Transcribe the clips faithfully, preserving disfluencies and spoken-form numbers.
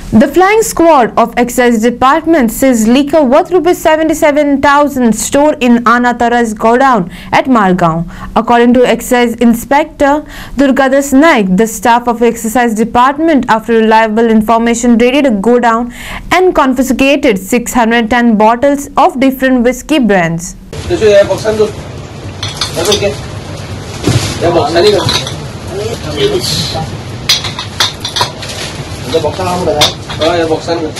The flying squad of Excise Department says liquor worth rupees seventy-seven thousand stored in Anatara's godown at Margaon. According to Excise Inspector Durgadas Naik, the staff of Excise Department, after reliable information, raided a godown and confiscated six hundred ten bottles of different whiskey brands. The box on the oh, yeah, box on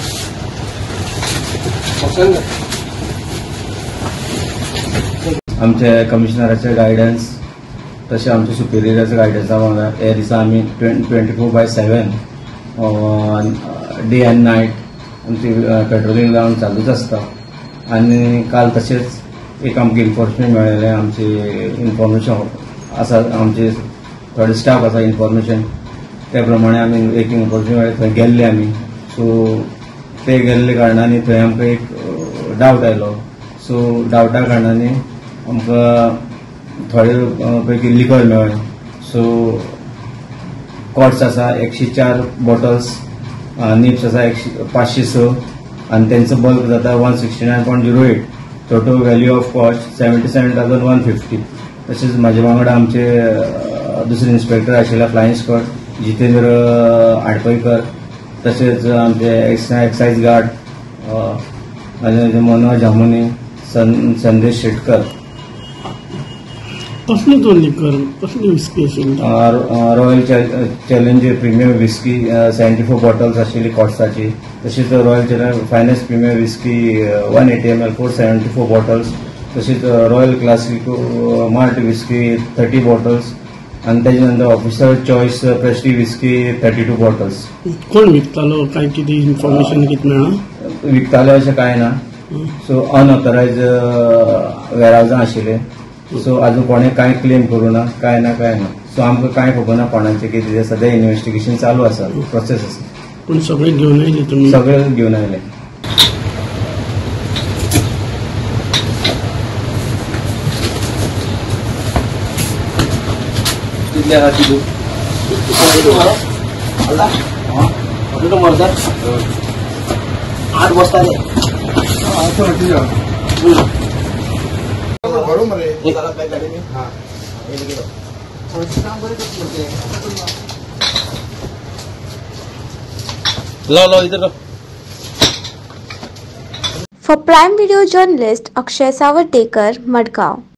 box on आमचे कमिशनराचे guidance तसे आमचे सुपेरियराचे गायडन्सा वांगडा हे दिसा आमी twenty four by seven day and night आमची patrolling round चालूच आसता. आनी काल तशेंच एक आमकां इन्फॉर्मेशन मेळ्ळेलें, आमची इन्फॉर्मेशन आसा, आमचे थोडे स्टाफ आसा इन्फॉर्मेशन त्या प्रमाणे आमी एक इन्फॉर्मेशन थंय गेल्ले आमी. सो ते गेल्ले कारणांनी थंय आमकां एक डावट आयलो. सो डावटा कारणांनी आमकां थोडे पैकी लिकर मेळ्ळें. सो कॉट्स आसा एकशे चार बॉटल्स, निप्स आसा एकशे पांचशे स आनी तेंचो बल्क जाता one sixty nine point zero eight. Total value of cost seventy seven thousand one fifty. तशेंच म्हाजे वांगडा आमचे दुसरे इन्स्पेक्टर आशिल्ले फ्लायंग स्क्वॉड जितेंद्र आडपयकर, तसेच आमचे एक्साइज गार्ड मनोहर जामुनी, संदेश शेटकर. कसली तो लिकर कसली विस्की आशिल्ली? Royal Challenger premium whisky seventy four bottles आशिल्ली कॉट्साची. तशीच Royal Challenger finest premium whisky one eighty M L four seventy four bottles. तशीच Royal Classic malt whisky thirty bottles आणि त्याच्यानंतर officer choice prestige whisky thirty two bottles. कोण विकतालो काय किती इन्फॉर्मेशन किती मेळ्ळा? विकताले अशें कांय ना. सो अनऑथरायज वेअरहावजां आशिल्ले. सो आजून कोणें कांय क्लेम करूं ना, कांय ना कांय ना. सो आमकां कांय खबर ना कोणाचें कितें. सद्या इन्व्हेस्टिगेशन चालू आसा, प्रोसेस आसा. पूण सगळे घेवन आयले तुमी? सगळे घेवन आयले. आठ बसता लो लो इधर. For Prime Video journalist Akshay Savartekar, Madgaon.